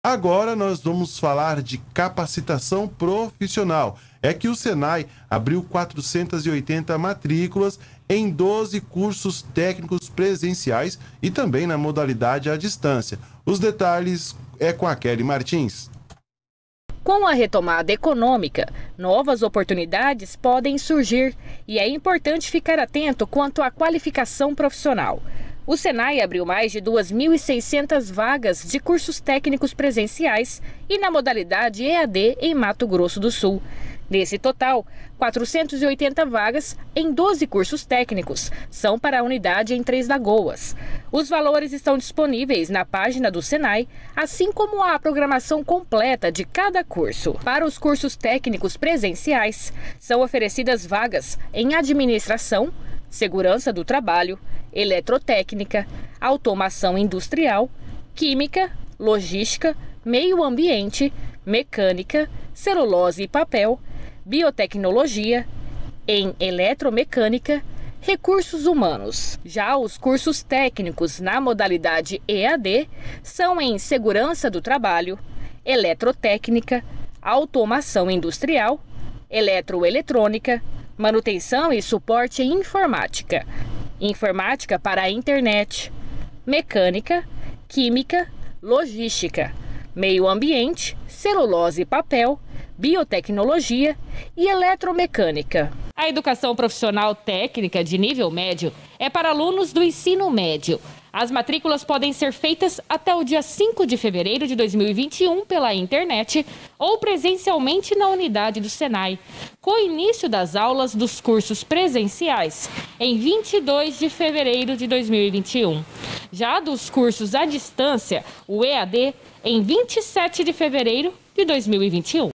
Agora nós vamos falar de capacitação profissional. É que o Senai abriu 480 matrículas em 12 cursos técnicos presenciais e também na modalidade à distância. Os detalhes é com a Kelly Martins. Com a retomada econômica, novas oportunidades podem surgir e é importante ficar atento quanto à qualificação profissional. O Senai abriu mais de 2.600 vagas de cursos técnicos presenciais e na modalidade EAD em Mato Grosso do Sul. Nesse total, 480 vagas em 12 cursos técnicos são para a unidade em Três Lagoas. Os valores estão disponíveis na página do Senai, assim como a programação completa de cada curso. Para os cursos técnicos presenciais, são oferecidas vagas em administração, segurança do trabalho, eletrotécnica, automação industrial, química, logística, meio ambiente, mecânica, celulose e papel, biotecnologia, em eletromecânica, recursos humanos. Já os cursos técnicos na modalidade EAD são em segurança do trabalho, eletrotécnica, automação industrial, eletroeletrônica, manutenção e suporte em informática, informática para a internet, mecânica, química, logística, meio ambiente, celulose e papel, biotecnologia e eletromecânica. A educação profissional técnica de nível médio é para alunos do ensino médio. As matrículas podem ser feitas até o dia 5 de fevereiro de 2021 pela internet ou presencialmente na unidade do Senai, com o início das aulas dos cursos presenciais em 22 de fevereiro de 2021. Já dos cursos à distância, o EAD, em 27 de fevereiro de 2021.